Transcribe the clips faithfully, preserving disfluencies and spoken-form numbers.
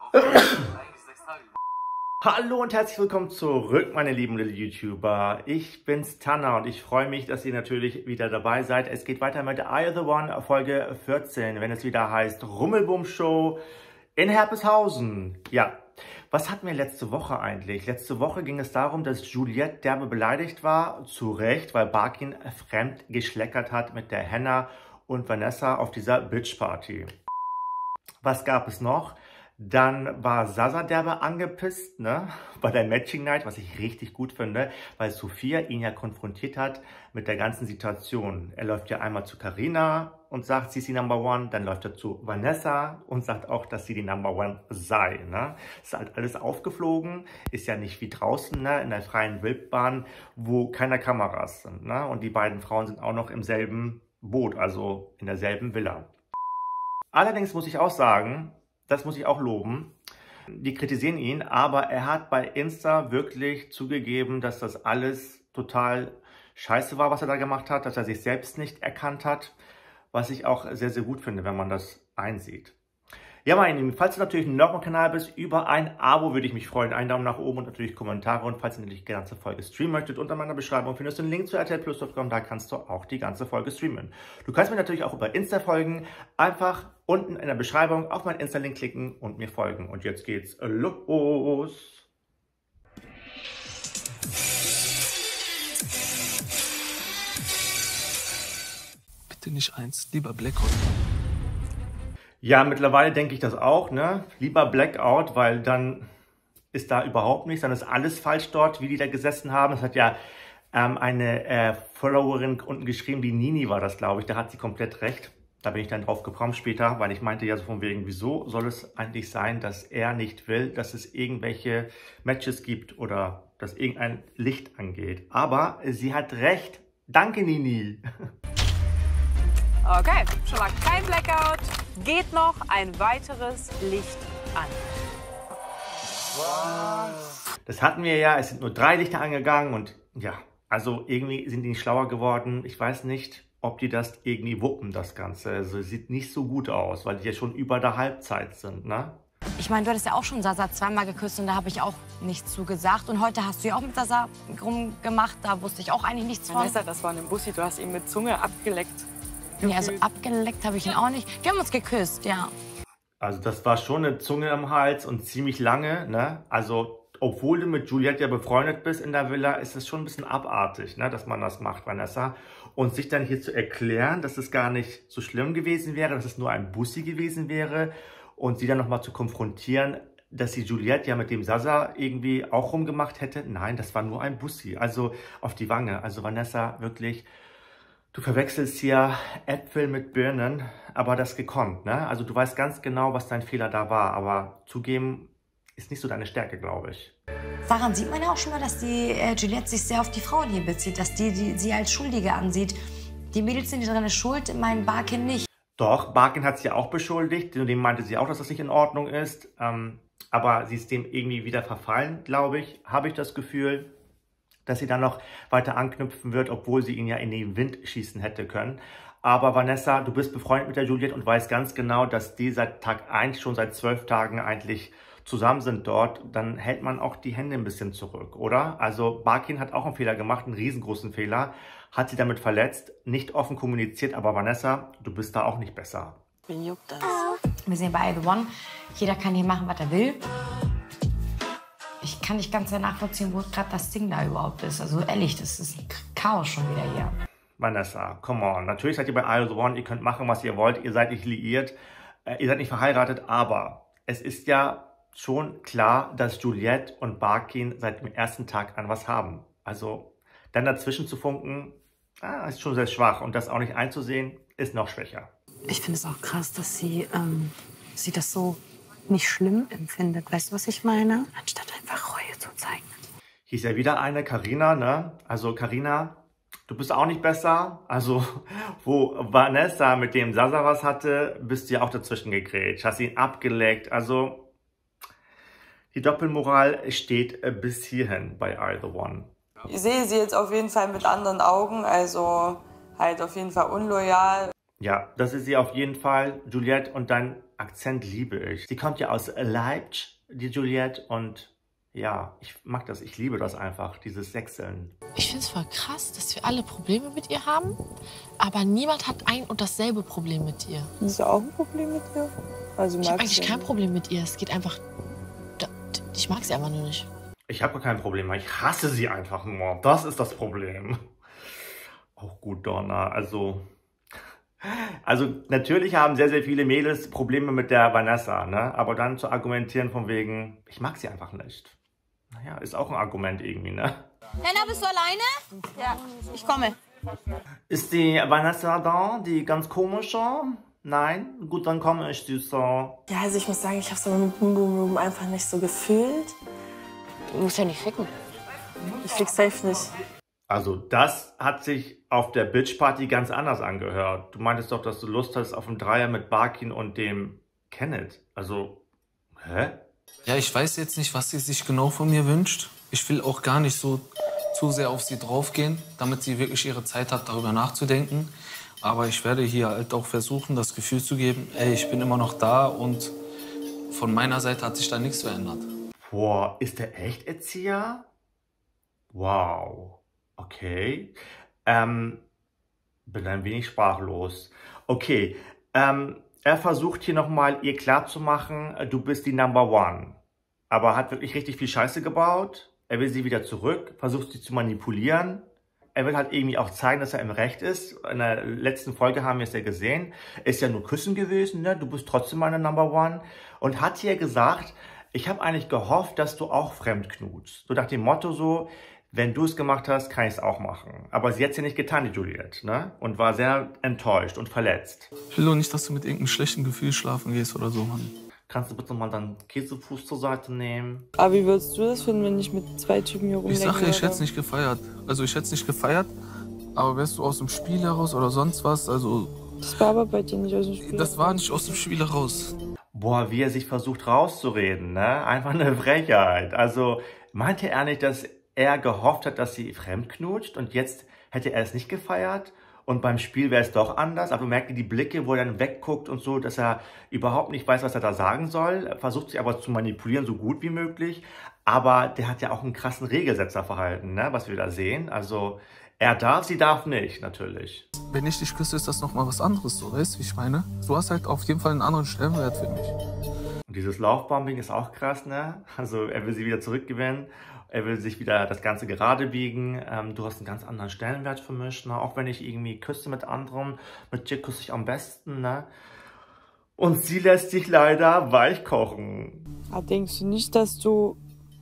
Hallo und herzlich willkommen zurück, meine lieben little YouTuber. Ich bin's, Tanner, und ich freue mich, dass ihr natürlich wieder dabei seid. Es geht weiter mit Eye of the One, Folge vierzehn, wenn es wieder heißt Rummelbum-Show in Herpeshausen. Ja, was hatten wir letzte Woche eigentlich? Letzte Woche ging es darum, dass Juliette derbe beleidigt war, zu Recht, weil Barkin fremd geschleckert hat mit der Hannah und Vanessa auf dieser Bitch-Party. Was gab es noch? Dann war Sasa derbe angepisst, ne, bei der Matching Night, was ich richtig gut finde, weil Sophia ihn ja konfrontiert hat mit der ganzen Situation. Er läuft ja einmal zu Carina und sagt, sie ist die Number One, dann läuft er zu Vanessa und sagt auch, dass sie die Number One sei, ne. Ist halt alles aufgeflogen, ist ja nicht wie draußen, ne, in der freien Wildbahn, wo keine Kameras sind, ne, und die beiden Frauen sind auch noch im selben Boot, also in derselben Villa. Allerdings muss ich auch sagen, das muss ich auch loben, die kritisieren ihn, aber er hat bei Insta wirklich zugegeben, dass das alles total scheiße war, was er da gemacht hat, dass er sich selbst nicht erkannt hat, was ich auch sehr, sehr gut finde, wenn man das einsieht. Ja, meine Lieben, falls du natürlich noch im Kanal bist, über ein Abo würde ich mich freuen, einen Daumen nach oben und natürlich Kommentare, und falls ihr natürlich die ganze Folge streamen möchtet, unter meiner Beschreibung findest du einen Link zu R T L Plus Punkt com, da kannst du auch die ganze Folge streamen. Du kannst mir natürlich auch über Insta folgen, einfach unten in der Beschreibung auf meinen Insta-Link klicken und mir folgen. Und jetzt geht's los! Bitte nicht eins, lieber Blackout. Ja, mittlerweile denke ich das auch, ne? Lieber Blackout, weil dann ist da überhaupt nichts, dann ist alles falsch dort, wie die da gesessen haben. Das hat ja ähm, eine äh, Followerin unten geschrieben, die Nini war das, glaube ich, da hat sie komplett recht. Da bin ich dann drauf gekommen später, weil ich meinte ja so von wegen, wieso soll es eigentlich sein, dass er nicht will, dass es irgendwelche Matches gibt oder dass irgendein Licht angeht. Aber sie hat recht. Danke, Nini. Okay, schon mal kein Blackout. Geht noch ein weiteres Licht an. Das hatten wir ja, es sind nur drei Lichter angegangen und ja, also irgendwie sind die nicht schlauer geworden. Ich weiß nicht, ob die das irgendwie wuppen, das Ganze. Also es sieht nicht so gut aus, weil die ja schon über der Halbzeit sind, ne? Ich meine, du hattest ja auch schon Sasa zweimal geküsst und da habe ich auch nichts zu gesagt. Und heute hast du ja auch mit Sasa rumgemacht, da wusste ich auch eigentlich nichts von. Vanessa, das war ein Bussi, du hast ihn mit Zunge abgeleckt. Nee, also abgeleckt habe ich ihn auch nicht. Wir haben uns geküsst, ja. Also das war schon eine Zunge im Hals und ziemlich lange, ne? Also obwohl du mit Juliette ja befreundet bist in der Villa, ist es schon ein bisschen abartig, ne, dass man das macht, Vanessa. Und sich dann hier zu erklären, dass es gar nicht so schlimm gewesen wäre, dass es nur ein Bussi gewesen wäre und sie dann nochmal zu konfrontieren, dass sie Juliette ja mit dem Sasa irgendwie auch rumgemacht hätte. Nein, das war nur ein Bussi, also auf die Wange. Also Vanessa, wirklich, du verwechselst hier Äpfel mit Birnen, aber das gekonnt, ne? Also du weißt ganz genau, was dein Fehler da war, aber zugeben ist nicht so deine Stärke, glaube ich. Daran sieht man ja auch schon mal, dass die äh, Juliette sich sehr auf die Frauen hier bezieht, dass die, die sie als Schuldige ansieht. Die Mädels sind daran schuld, mein Barkin nicht. Doch, Barkin hat sie ja auch beschuldigt, dem meinte sie auch, dass das nicht in Ordnung ist. Ähm, aber sie ist dem irgendwie wieder verfallen, glaube ich, habe ich das Gefühl, dass sie dann noch weiter anknüpfen wird, obwohl sie ihn ja in den Wind schießen hätte können. Aber Vanessa, du bist befreundet mit der Juliette und weißt ganz genau, dass die seit Tag eins schon seit zwölf Tagen eigentlich zusammen sind dort. Dann hält man auch die Hände ein bisschen zurück, oder? Also Barkin hat auch einen Fehler gemacht, einen riesengroßen Fehler, hat sie damit verletzt, nicht offen kommuniziert, aber Vanessa, du bist da auch nicht besser. Wen juckt das? Wir sind bei The One. Jeder kann hier machen, was er will. Ich kann nicht ganz nachvollziehen, wo gerade das Ding da überhaupt ist. Also ehrlich, das ist ein Chaos schon wieder hier. Vanessa, come on. Natürlich seid ihr bei Eye of the One, ihr könnt machen, was ihr wollt, ihr seid nicht liiert, äh, ihr seid nicht verheiratet, aber es ist ja schon klar, dass Juliette und Barkin seit dem ersten Tag an was haben. Also dann dazwischen zu funken, ah, ist schon sehr schwach, und das auch nicht einzusehen, ist noch schwächer. Ich finde es auch krass, dass sie, ähm, sie das so nicht schlimm empfindet. Weißt du, was ich meine? Anstatt einfach Reue zu zeigen. Hier ist ja wieder eine, Carina, ne? Also Carina, du bist auch nicht besser. Also wo Vanessa mit dem Sasa was hatte, bist du ja auch dazwischen gegrätscht. Hast ihn abgeleckt. Also die Doppelmoral steht bis hierhin bei Eye of the One. Ich sehe sie jetzt auf jeden Fall mit anderen Augen, also halt auf jeden Fall unloyal. Ja, das ist sie auf jeden Fall, Juliette, und dann Akzent liebe ich. Sie kommt ja aus Leipzig, die Juliette, und ja, ich mag das, ich liebe das einfach, dieses Sechseln. Ich finde es voll krass, dass wir alle Probleme mit ihr haben, aber niemand hat ein und dasselbe Problem mit ihr. Hast du auch ein Problem mit ihr? Also Ich habe eigentlich kein Problem mit ihr. Es geht einfach... Ich mag sie einfach nur nicht. Ich habe kein Problem, ich hasse sie einfach nur. Das ist das Problem. Auch gut, Donna, also... Also natürlich haben sehr, sehr viele Mädels Probleme mit der Vanessa, ne? Aber dann zu argumentieren von wegen, ich mag sie einfach nicht. Naja, ist auch ein Argument irgendwie, ne? Lena, bist du alleine? Ja. Ich komme. Ist die Vanessa da, die ganz komische? Nein? Gut, dann komme ich, Süßer. Ja, also ich muss sagen, ich habe es aber mit Boom Boom Room einfach nicht so gefühlt. Du musst ja nicht ficken. Ich fick safe nicht. Also das hat sich auf der Bitch-Party ganz anders angehört. Du meintest doch, dass du Lust hast auf einen Dreier mit Barkin und dem Kenneth. Also, hä? Ja, ich weiß jetzt nicht, was sie sich genau von mir wünscht. Ich will auch gar nicht so zu sehr auf sie draufgehen, damit sie wirklich ihre Zeit hat, darüber nachzudenken. Aber ich werde hier halt auch versuchen, das Gefühl zu geben, ey, ich bin immer noch da und von meiner Seite hat sich da nichts verändert. Boah, ist der echt Erzieher? Wow. Okay, ähm, bin ein wenig sprachlos. Okay, ähm, er versucht hier nochmal ihr klarzumachen, du bist die Number One. Aber hat wirklich richtig viel Scheiße gebaut. Er will sie wieder zurück, versucht sie zu manipulieren. Er will halt irgendwie auch zeigen, dass er im Recht ist. In der letzten Folge haben wir es ja gesehen. Ist ja nur Küssen gewesen, ne? Du bist trotzdem meine Number One. Und hat hier gesagt, ich habe eigentlich gehofft, dass du auch fremd knutschst. So nach dem Motto so, wenn du es gemacht hast, kann ich es auch machen. Aber sie hat es ja nicht getan, die Juliette, ne? Und war sehr enttäuscht und verletzt. Ich will doch nicht, dass du mit irgendeinem schlechten Gefühl schlafen gehst oder so, Mann. Kannst du bitte mal deinen Käsefuß zur Seite nehmen? Aber wie würdest du das finden, wenn ich mit zwei Typen hier rumlenke? Ich sag ja, ich hätte es nicht gefeiert. Also ich hätte es nicht gefeiert, aber wärst du aus dem Spiel heraus oder sonst was, also... Das war aber bei dir nicht aus dem Spiel. Das war nicht aus dem Spiel heraus. Boah, wie er sich versucht rauszureden, ne? Einfach eine Frechheit. Also meinte er nicht, dass er gehofft hat, dass sie fremd knutscht und jetzt hätte er es nicht gefeiert und beim Spiel wäre es doch anders, aber du merkst die Blicke, wo er dann wegguckt und so, dass er überhaupt nicht weiß, was er da sagen soll, er versucht sich aber zu manipulieren, so gut wie möglich, aber der hat ja auch einen krassen Regelsetzerverhalten, ne, was wir da sehen, also er darf, sie darf nicht, natürlich. Wenn ich dich küsse, ist das nochmal was anderes, so, weißt du, wie ich meine? Du hast halt auf jeden Fall einen anderen Stellenwert für mich. Und dieses Laufbombing ist auch krass, ne, also er will sie wieder zurückgewinnen. Er will sich wieder das Ganze gerade biegen. Ähm, du hast einen ganz anderen Stellenwert für mich. Ne? Auch wenn ich irgendwie küsse mit anderen, mit dir küsse ich am besten. Ne? Und sie lässt sich leider weich kochen. Aber denkst du nicht, dass du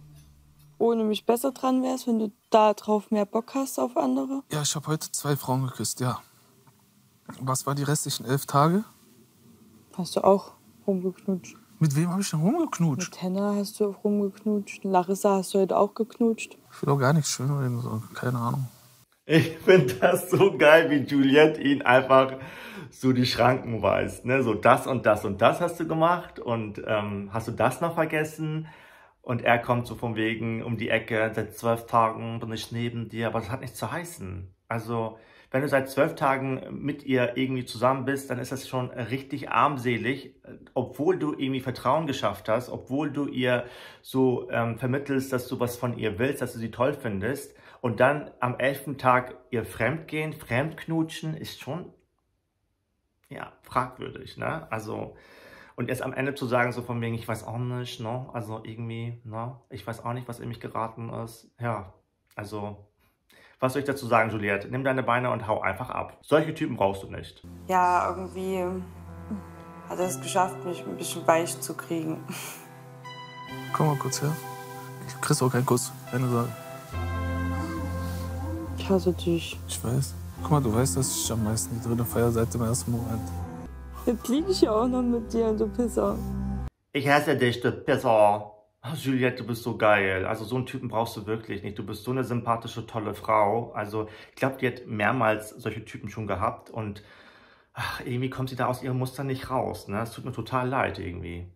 ohne mich besser dran wärst, wenn du da drauf mehr Bock hast auf andere? Ja, ich habe heute zwei Frauen geküsst, ja. Was war die restlichen elf Tage? Hast du auch rumgeknutscht? Mit wem habe ich denn rumgeknutscht? Mit Henna hast du auch rumgeknutscht. Larissa hast du heute auch geknutscht. Ich will auch gar nichts schön, so. Keine Ahnung. Ich finde das so geil, wie Juliette ihn einfach so die Schranken weist. Ne? So das und das und das hast du gemacht und ähm, hast du das noch vergessen? Und er kommt so von wegen um die Ecke, seit zwölf Tagen bin ich neben dir, aber das hat nichts zu heißen. Also wenn du seit zwölf Tagen mit ihr irgendwie zusammen bist, dann ist das schon richtig armselig, obwohl du irgendwie Vertrauen geschafft hast, obwohl du ihr so ähm, vermittelst, dass du was von ihr willst, dass du sie toll findest. Und dann am elften Tag ihr fremdgehen, fremdknutschen, ist schon, ja, fragwürdig, ne? Also, und erst am Ende zu sagen, so von wegen, ich weiß auch nicht, ne? Also irgendwie, ne? Ich weiß auch nicht, was in mich geraten ist. Ja, also... Was soll ich dazu sagen, Juliette? Nimm deine Beine und hau einfach ab. Solche Typen brauchst du nicht. Ja, irgendwie hat er es geschafft, mich ein bisschen weich zu kriegen. Komm mal kurz her. Ich kriegst auch keinen Kuss, keine Sorge. Ich hasse dich. Ich weiß. Guck mal, du weißt, dass ich am meisten die dritte feier seit dem ersten Moment. Jetzt liege ich ja auch noch mit dir, du Pisser. Ich hasse dich, du Pisser. Oh, Juliette, du bist so geil. Also so einen Typen brauchst du wirklich nicht. Du bist so eine sympathische, tolle Frau. Also ich glaube, die hat mehrmals solche Typen schon gehabt. Und ach, irgendwie kommt sie da aus ihrem Muster nicht raus. Ne? Es tut mir total leid irgendwie.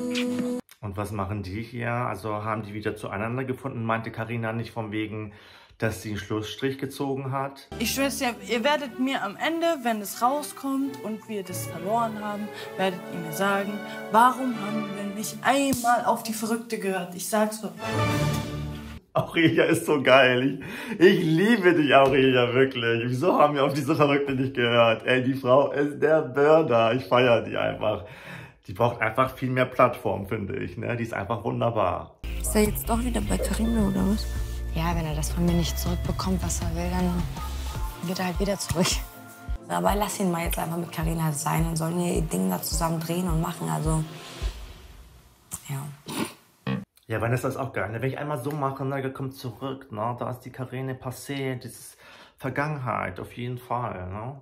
Und was machen die hier? Also haben die wieder zueinander gefunden, meinte Carina nicht von wegen, dass sie einen Schlussstrich gezogen hat. Ich schwör's ja, ihr werdet mir am Ende, wenn es rauskommt und wir das verloren haben, werdet ihr mir sagen, warum haben wir nicht einmal auf die Verrückte gehört? Ich sag's doch. Aurelia ist so geil. Ich, ich liebe dich, Aurelia, wirklich. Wieso haben wir auf diese Verrückte nicht gehört? Ey, die Frau ist der Burner. Ich feiere die einfach. Die braucht einfach viel mehr Plattform, finde ich. Ne? Die ist einfach wunderbar. Ist er jetzt doch wieder bei Karina oder was? Ja, wenn er das von mir nicht zurückbekommt, was er will, dann geht er halt wieder zurück. Aber lass ihn mal jetzt einfach mit Karina sein. Dann sollen ihr Ding da zusammen drehen und machen. Also, ja. Ja, Vanessa ist auch geil. Wenn ich einmal so mache, ne, kommt zurück. Ne? Da ist die Karine passé. Das ist Vergangenheit, auf jeden Fall. Ne?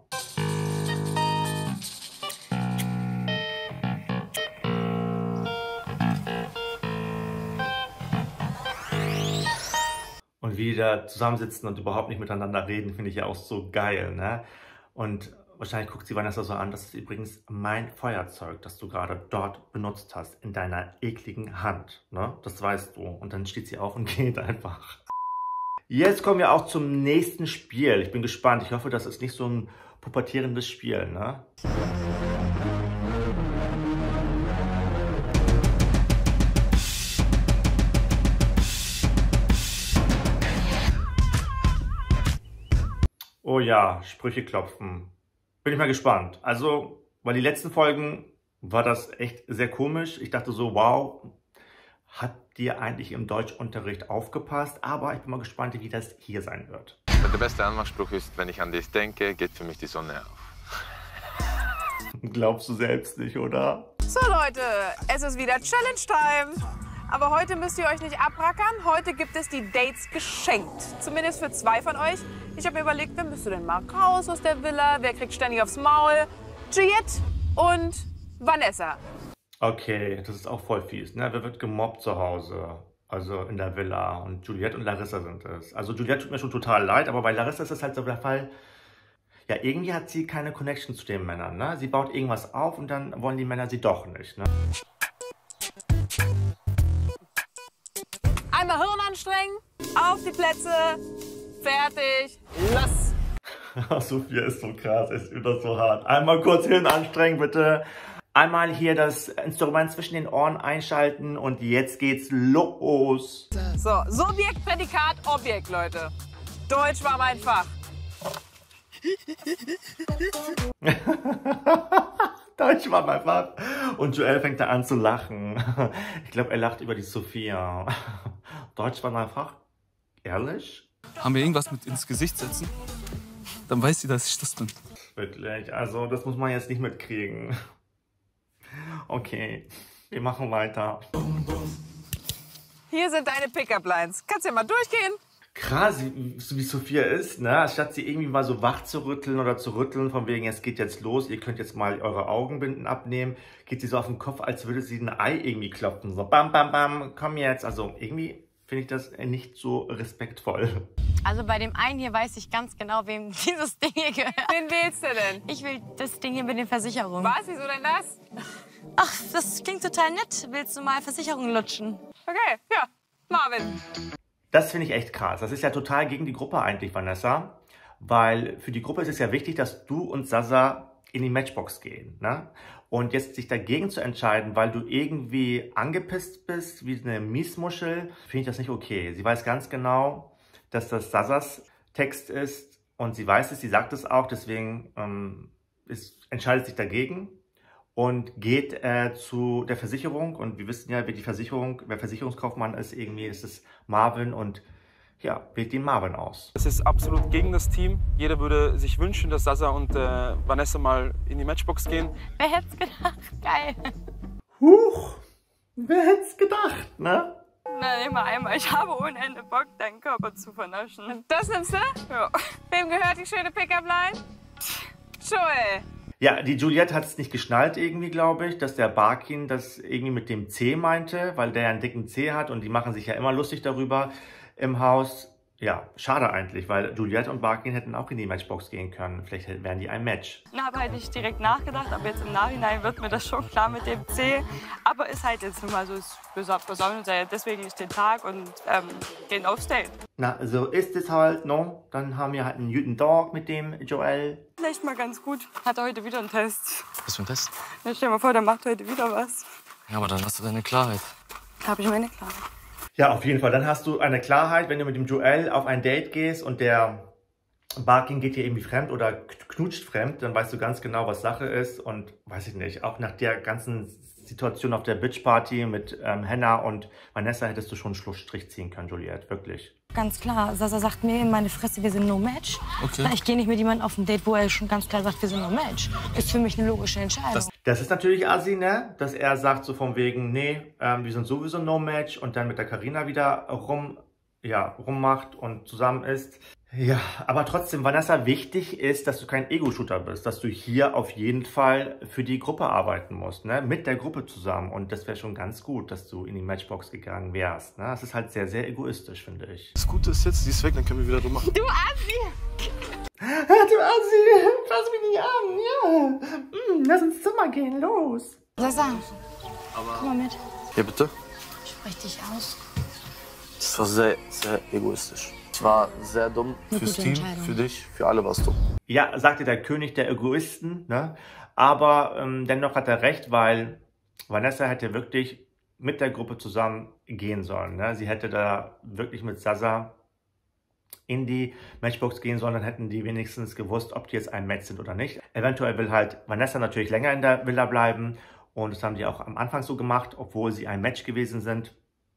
Und wie die da zusammensitzen und überhaupt nicht miteinander reden, finde ich ja auch so geil. Ne? Und wahrscheinlich guckt sie Vanessa so an, das ist übrigens mein Feuerzeug, das du gerade dort benutzt hast, in deiner ekligen Hand. Ne? Das weißt du. Und dann steht sie auf und geht einfach. Jetzt kommen wir auch zum nächsten Spiel. Ich bin gespannt. Ich hoffe, das ist nicht so ein pubertierendes Spiel. Ne? Oh ja, Sprüche klopfen. Bin ich mal gespannt. Also, weil die letzten Folgen war das echt sehr komisch. Ich dachte so, wow, hat dir eigentlich im Deutschunterricht aufgepasst? Aber ich bin mal gespannt, wie das hier sein wird. Der beste Anmachspruch ist, wenn ich an dich denke, geht für mich die Sonne auf. Glaubst du selbst nicht, oder? So Leute, es ist wieder Challenge Time. Aber heute müsst ihr euch nicht abrackern. Heute gibt es die Dates geschenkt. Zumindest für zwei von euch. Ich habe mir überlegt, wer müsste denn mal raus aus der Villa? Wer kriegt ständig aufs Maul? Juliette und Vanessa. Okay, das ist auch voll fies. Ne? Wer wird gemobbt zu Hause? Also in der Villa. Und Juliette und Larissa sind es. Also Juliette tut mir schon total leid, aber bei Larissa ist es halt so der Fall. Ja, irgendwie hat sie keine Connection zu den Männern. Ne? Sie baut irgendwas auf und dann wollen die Männer sie doch nicht. Ne? Einmal Hirn anstrengen, auf die Plätze, fertig, los! Sophia ist so krass, ist wieder so hart. Einmal kurz Hirn anstrengen, bitte. Einmal hier das Instrument zwischen den Ohren einschalten und jetzt geht's los. So, Subjekt, Prädikat, Objekt, Leute. Deutsch war mein Fach. Deutsch war mein Fach. Und Joel fängt da an zu lachen. Ich glaube, er lacht über die Sophia. Deutsch war mein Fach? Ehrlich? Haben wir irgendwas mit ins Gesicht setzen? Dann weiß sie, dass ich das bin. Wirklich, also das muss man jetzt nicht mitkriegen. Okay, wir machen weiter. Hier sind deine Pickup-Lines. Kannst ja mal durchgehen. Krass, wie, wie Sophia ist, ne? Statt sie irgendwie mal so wach zu rütteln oder zu rütteln, von wegen, es geht jetzt los, ihr könnt jetzt mal eure Augenbinden abnehmen, geht sie so auf den Kopf, als würde sie ein Ei irgendwie klopfen. So bam, bam, bam, komm jetzt. Also irgendwie finde ich das nicht so respektvoll. Also bei dem einen hier weiß ich ganz genau, wem dieses Ding hier gehört. Wen wählst du denn? Ich will das Ding hier mit den Versicherungen. Was? Wieso denn das? Ach, das klingt total nett. Willst du mal Versicherungen lutschen? Okay, ja, Marvin. Das finde ich echt krass. Das ist ja total gegen die Gruppe eigentlich, Vanessa. Weil für die Gruppe ist es ja wichtig, dass du und Sasa in die Matchbox gehen. Ne? Und jetzt sich dagegen zu entscheiden, weil du irgendwie angepisst bist, wie eine Miesmuschel, finde ich das nicht okay. Sie weiß ganz genau, dass das Sasas Text ist und sie weiß es, sie sagt es auch, deswegen ähm, ist, entscheidet sich dagegen und geht äh, zu der Versicherung. Und wir wissen ja, wer die Versicherung, wer Versicherungskaufmann ist, irgendwie ist es Marvin und ja, wählt den Marvin aus. Es ist absolut gegen das Team. Jeder würde sich wünschen, dass Sasa und äh, Vanessa mal in die Matchbox gehen. Wer hätte es gedacht? Geil. Huch, wer hätte es gedacht, ne? Na, nimm mal einmal. Ich habe ohne Ende Bock, deinen Körper zu vernaschen. Das nimmst du? Ja. Wem gehört die schöne Pickup-Line? Joel. Ja, die Juliette hat es nicht geschnallt irgendwie, glaube ich, dass der Barkin das irgendwie mit dem C meinte, weil der ja einen dicken C hat und die machen sich ja immer lustig darüber im Haus. ja, schade eigentlich, weil Juliette und Barkin hätten auch in die Matchbox gehen können. Vielleicht wären die ein Match. Ich habe halt nicht direkt nachgedacht, aber jetzt im Nachhinein wird mir das schon klar mit dem C. Aber ist halt jetzt nun mal so, wir sammeln uns ja deswegen nicht den Tag und ähm, gehen aufs Date. Na, so ist es halt, no? Dann haben wir halt einen guten Tag mit dem Joel. Vielleicht mal ganz gut. Hat er heute wieder einen Test. Was für ein Test? Ja, stell dir mal vor, der macht heute wieder was. Ja, aber dann hast du deine Klarheit. Habe ich meine Klarheit. Ja, auf jeden Fall. Dann hast du eine Klarheit, wenn du mit dem Joel auf ein Date gehst und der Barkin geht hier irgendwie fremd oder knutscht fremd, dann weißt du ganz genau, was Sache ist. Und weiß ich nicht, auch nach der ganzen Situation auf der Bitch-Party mit ähm, Hannah und Vanessa hättest du schon einen Schlussstrich ziehen können, Juliette, wirklich. Ganz klar, Sasa sagt mir in meine Fresse, wir sind no match. Okay. Ich gehe nicht mit jemandem auf ein Date, wo er schon ganz klar sagt, wir sind no match. Ist für mich eine logische Entscheidung. Das, das ist natürlich assi, ne? Dass er sagt so von wegen, nee, ähm, wir sind sowieso no match und dann mit der Carina wieder rum, ja, rummacht und zusammen ist. Ja, aber trotzdem, Vanessa, wichtig ist, dass du kein Ego-Shooter bist, dass du hier auf jeden Fall für die Gruppe arbeiten musst, ne? Mit der Gruppe zusammen. Und das wäre schon ganz gut, dass du in die Matchbox gegangen wärst. Ne? Das ist halt sehr, sehr egoistisch, finde ich. Das Gute ist jetzt, sie ist weg, dann können wir wieder rummachen. Du Assi! Du Assi, fass mich nicht an, ja. Mm, lass ins Zimmer gehen, los. Sasa, Aber komm mal mit. ja, bitte? Sprich dich aus. Das war sehr, sehr egoistisch. Es war sehr dumm Eine fürs gute Team, Entscheidung. für dich, für alle war es dumm. Ja, sagte der König der Egoisten, ne? Aber ähm, dennoch hat er recht, weil Vanessa hätte wirklich mit der Gruppe zusammen gehen sollen. Ne? Sie hätte da wirklich mit Sasa in die Matchbox gehen sollen, dann hätten die wenigstens gewusst, ob die jetzt ein Match sind oder nicht. Eventuell will halt Vanessa natürlich länger in der Villa bleiben und das haben die auch am Anfang so gemacht, obwohl sie ein Match gewesen sind.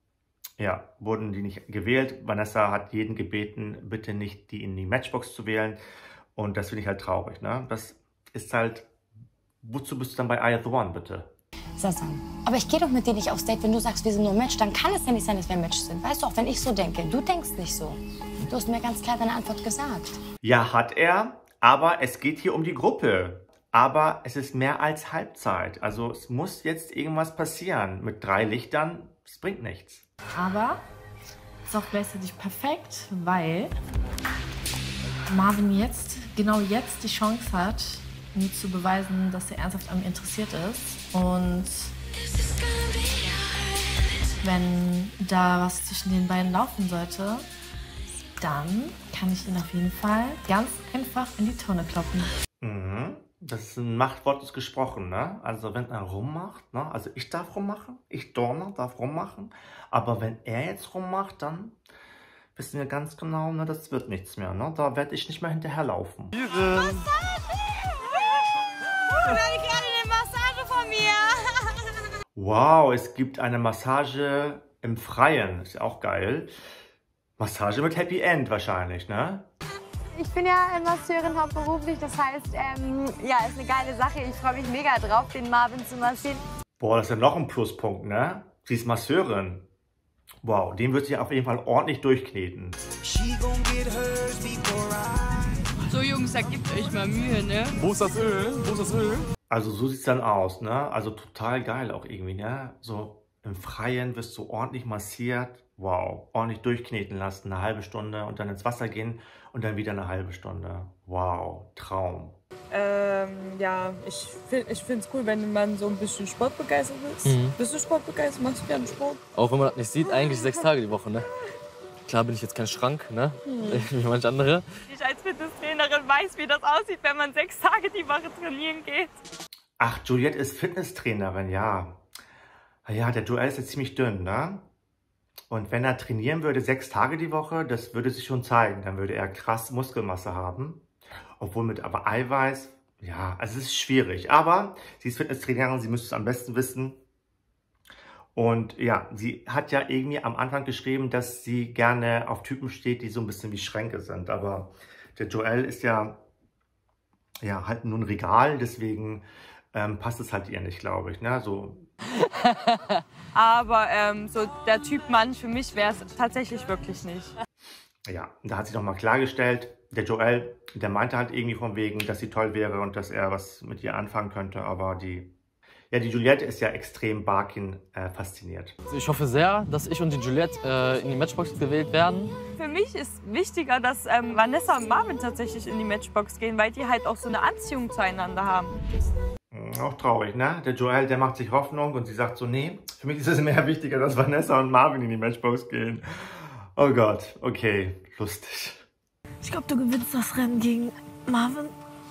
Ja, wurden die nicht gewählt. Vanessa hat jeden gebeten, bitte nicht die in die Matchbox zu wählen. Und das finde ich halt traurig. Ne? Das ist halt, wozu bist du dann bei I Have the One, bitte? Sasa, aber ich gehe doch mit dir nicht aufs Date, wenn du sagst, wir sind nur Match. Dann kann es ja nicht sein, dass wir ein Match sind. Weißt du, auch wenn ich so denke. Du denkst nicht so. Du hast mir ganz klar deine Antwort gesagt. Ja, hat er. Aber es geht hier um die Gruppe. Aber es ist mehr als Halbzeit. Also es muss jetzt irgendwas passieren. Mit drei Lichtern, es bringt nichts. Aber es ist auch gleichzeitig perfekt, weil Marvin jetzt, genau jetzt die Chance hat, mir zu beweisen, dass er ernsthaft an mir interessiert ist. Und wenn da was zwischen den beiden laufen sollte, dann kann ich ihn auf jeden Fall ganz einfach in die Tonne kloppen. Mhm. Das ist ein Machtwort, ist gesprochen, ne? Also wenn er rummacht, ne? Also ich darf rummachen, ich Dorner darf rummachen, aber wenn er jetzt rummacht, dann wissen wir ganz genau, ne, das wird nichts mehr, ne? Da werde ich nicht mehr hinterherlaufen. Massage! Ich werde gerade eine Massage von mir. Wow, es gibt eine Massage im Freien, ist ja auch geil. Massage mit Happy End wahrscheinlich, ne? Ich bin ja Masseurin hauptberuflich, das heißt, ähm, ja, ist eine geile Sache. Ich freue mich mega drauf, den Marvin zu massieren. Boah, das ist ja noch ein Pluspunkt, ne? Sie ist Masseurin. Wow, den wird sie auf jeden Fall ordentlich durchkneten. So Jungs, da gebt euch mal Mühe, ne? Wo ist das Öl? Wo ist das Öl? Also so sieht's dann aus, ne? Also total geil auch irgendwie, ne? So im Freien wirst du ordentlich massiert. Wow, ordentlich durchkneten lassen, eine halbe Stunde und dann ins Wasser gehen und dann wieder eine halbe Stunde. Wow, Traum. Ähm, ja, ich finde ich finde es cool, wenn man so ein bisschen sportbegeistert ist. Mhm. Bist du sportbegeistert? Machst du gerne Sport? Auch wenn man das nicht sieht, eigentlich sechs Tage die Woche, ne? Klar bin ich jetzt kein Schrank, ne? Mhm. Wie manche andere. Ich als Fitnesstrainerin weiß, wie das aussieht, wenn man sechs Tage die Woche trainieren geht. Ach, Juliette ist Fitnesstrainerin, ja. Ja, der Joel ist jetzt ziemlich dünn, ne? Und wenn er trainieren würde, sechs Tage die Woche, das würde sich schon zeigen. Dann würde er krass Muskelmasse haben. Obwohl mit aber Eiweiß, ja, also es ist schwierig. Aber sie ist Fitnesstrainerin, sie müsste es am besten wissen. Und ja, sie hat ja irgendwie am Anfang geschrieben, dass sie gerne auf Typen steht, die so ein bisschen wie Schränke sind. Aber der Joel ist ja, ja halt nur ein Regal, deswegen ähm, passt es halt ihr nicht, glaube ich. Ne? So. Aber ähm, so der Typ Mann für mich wäre es tatsächlich wirklich nicht. Ja, da hat sie nochmal klargestellt, der Joel, der meinte halt irgendwie von wegen, dass sie toll wäre und dass er was mit ihr anfangen könnte, aber die Ja, die Juliette ist ja extrem Barkin äh, fasziniert. Ich hoffe sehr, dass ich und die Juliette äh, in die Matchbox gewählt werden. Für mich ist wichtiger, dass ähm, Vanessa und Marvin tatsächlich in die Matchbox gehen, weil die halt auch so eine Anziehung zueinander haben. Auch traurig, ne? Der Joel, der macht sich Hoffnung und sie sagt so, nee, für mich ist es mehr wichtiger, dass Vanessa und Marvin in die Matchbox gehen. Oh Gott, okay, lustig. Ich glaube, du gewinnst das Rennen gegen Marvin.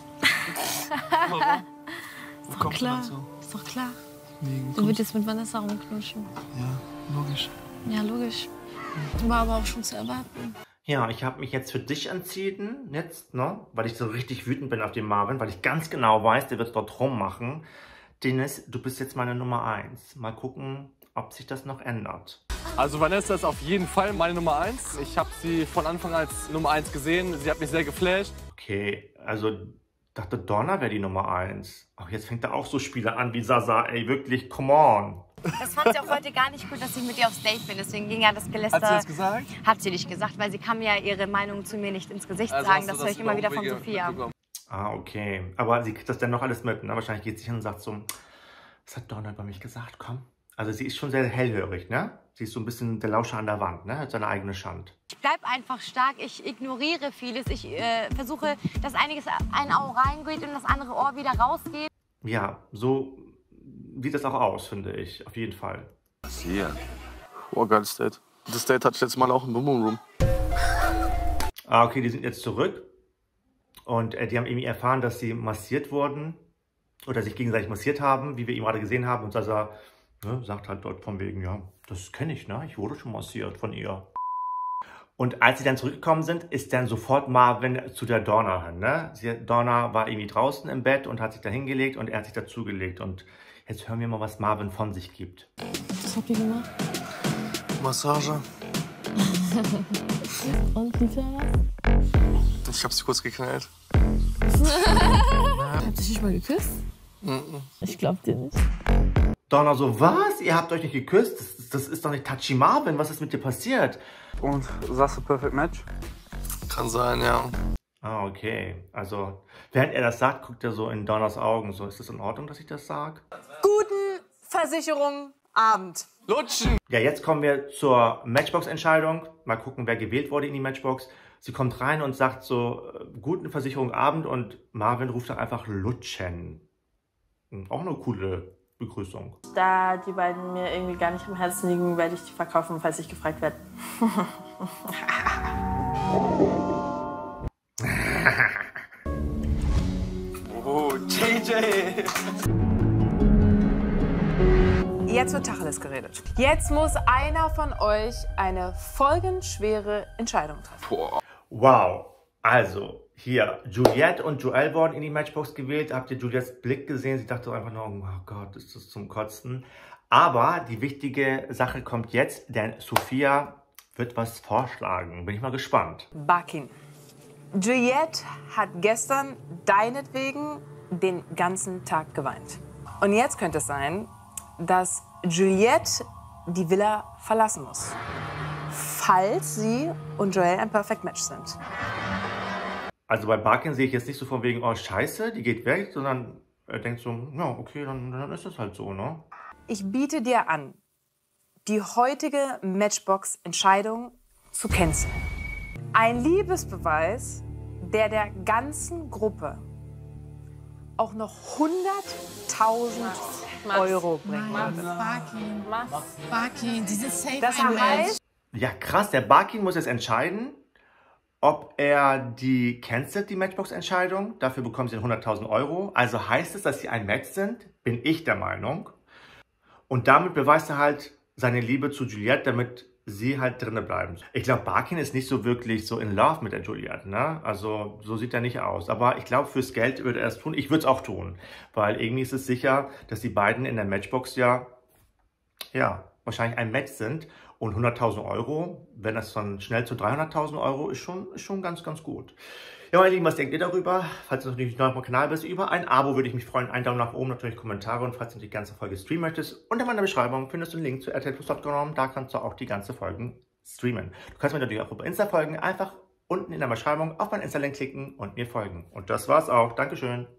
Warum? Ist doch klar. Ist doch klar. Wegen Du würdest jetzt mit Vanessa rumknutschen. Ja, logisch. Ja, logisch. War aber auch schon zu erwarten. Ja, ich habe mich jetzt für dich entschieden, jetzt, ne? Weil ich so richtig wütend bin auf den Marvin, weil ich ganz genau weiß, der wird dort rummachen. Dennis, du bist jetzt meine Nummer eins. Mal gucken, ob sich das noch ändert. Also Vanessa ist auf jeden Fall meine Nummer eins. Ich habe sie von Anfang an als Nummer eins gesehen. Sie hat mich sehr geflasht. Okay, also dachte Donna wäre die Nummer eins. Ach, jetzt fängt er auch so Spiele an wie Sasa. Ey, wirklich, come on. Das fand sie auch heute gar nicht gut, dass ich mit ihr aufs Date bin. Deswegen ging ja das Geläster. Hat sie das gesagt? Hat sie nicht gesagt, weil sie kann mir ja ihre Meinung zu mir nicht ins Gesicht Also sagen. hast du Das höre das ich immer wieder von über Sophia. Ah, okay. Aber sie kriegt das dann noch alles mit. Ne? Wahrscheinlich geht sie hin und sagt so, was hat Donna über mich gesagt? Komm. Also sie ist schon sehr hellhörig, ne? Sie ist so ein bisschen der Lauscher an der Wand, ne? Hat seine eigene Schand. Ich bleib einfach stark, ich ignoriere vieles. Ich äh, versuche, dass einiges ein Ohr reingeht und das andere Ohr wieder rausgeht. Ja, so sieht das auch aus, finde ich. Auf jeden Fall. Hier. Oh, geiles Date. Das Date hatte ich letztes Mal auch im Boom Boom Room. Ah, okay, die sind jetzt zurück. Und äh, die haben irgendwie erfahren, dass sie massiert wurden. Oder sich gegenseitig massiert haben, wie wir eben gerade gesehen haben. Und Sasa ne, sagt halt dort von wegen, ja, das kenne ich, ne? Ich wurde schon massiert von ihr. Und als sie dann zurückgekommen sind, ist dann sofort Marvin zu der Donna hin, ne? Sie, Donna war irgendwie draußen im Bett und hat sich da hingelegt und er hat sich dazugelegt. Und jetzt hören wir mal, was Marvin von sich gibt. Was habt ihr gemacht? Massage. Und wie war was? Ich hab sie kurz geknallt. Habt ihr nicht mal geküsst? Mm-mm. Ich glaub dir nicht. Donna so, was? Ihr habt euch nicht geküsst? Das, das ist doch nicht Touchy Marvin. Was ist mit dir passiert? Und sagst du Perfect Match? Kann sein, ja. Ah, okay. Also, während er das sagt, guckt er so in Donnas Augen. So, ist das in Ordnung, dass ich das sage? Guten Versicherung Abend. Lutschen! Ja, jetzt kommen wir zur Matchbox-Entscheidung. Mal gucken, wer gewählt wurde in die Matchbox. Sie kommt rein und sagt so, guten Versicherung Abend und Marvin ruft dann einfach Lutschen. Auch eine coole Begrüßung. Da die beiden mir irgendwie gar nicht am Herzen liegen, werde ich die verkaufen, falls ich gefragt werde. Oh, J J! Jetzt wird Tacheles geredet. Jetzt muss einer von euch eine folgenschwere Entscheidung treffen. Wow. Also, hier, Juliette und Joel wurden in die Matchbox gewählt. Habt ihr Juliettes Blick gesehen? Sie dachte einfach nur, oh Gott, ist das zum Kotzen. Aber die wichtige Sache kommt jetzt, denn Sophia wird was vorschlagen. Bin ich mal gespannt. Barkin. Juliette hat gestern deinetwegen den ganzen Tag geweint. Und jetzt könnte es sein, dass Juliette die Villa verlassen muss, falls sie und Joel ein Perfect Match sind. Also bei Barkin sehe ich jetzt nicht so von wegen, oh scheiße, die geht weg, sondern er denkt so, ja okay, dann, dann ist das halt so, ne? Ich biete dir an, die heutige Matchbox-Entscheidung zu canceln. Ein Liebesbeweis, der der ganzen Gruppe auch noch hunderttausend Euro bringen würde. Barkin, Barkin, diese Safe Das heißt, Ja krass, der Barkin muss jetzt entscheiden, ob er die cancelt, die Matchbox-Entscheidung. Dafür bekommen sie hunderttausend Euro. Also heißt es, dass sie ein Match sind, bin ich der Meinung. Und damit beweist er halt seine Liebe zu Juliette, damit sie halt drinnen bleiben. Ich glaube, Barkin ist nicht so wirklich so in love mit der Juliette, ne? Also so sieht er nicht aus. Aber ich glaube, fürs Geld würde er es tun. Ich würde es auch tun. Weil irgendwie ist es sicher, dass die beiden in der Matchbox ja, ja, wahrscheinlich ein Match sind. Und hunderttausend Euro, wenn das dann schnell zu dreihunderttausend Euro ist, schon, ist schon ganz, ganz gut. Ja, meine Lieben, was denkt ihr darüber? Falls du noch nicht neu auf meinem Kanal bist, über ein Abo würde ich mich freuen. Einen Daumen nach oben, natürlich Kommentare. Und falls du die ganze Folge streamen möchtest, unter meiner Beschreibung findest du einen Link zu R T L Plus Punkt com. Da kannst du auch die ganze Folgen streamen. Du kannst mir natürlich auch über Insta folgen. Einfach unten in der Beschreibung auf meinen Insta-Link klicken und mir folgen. Und das war's auch. Dankeschön.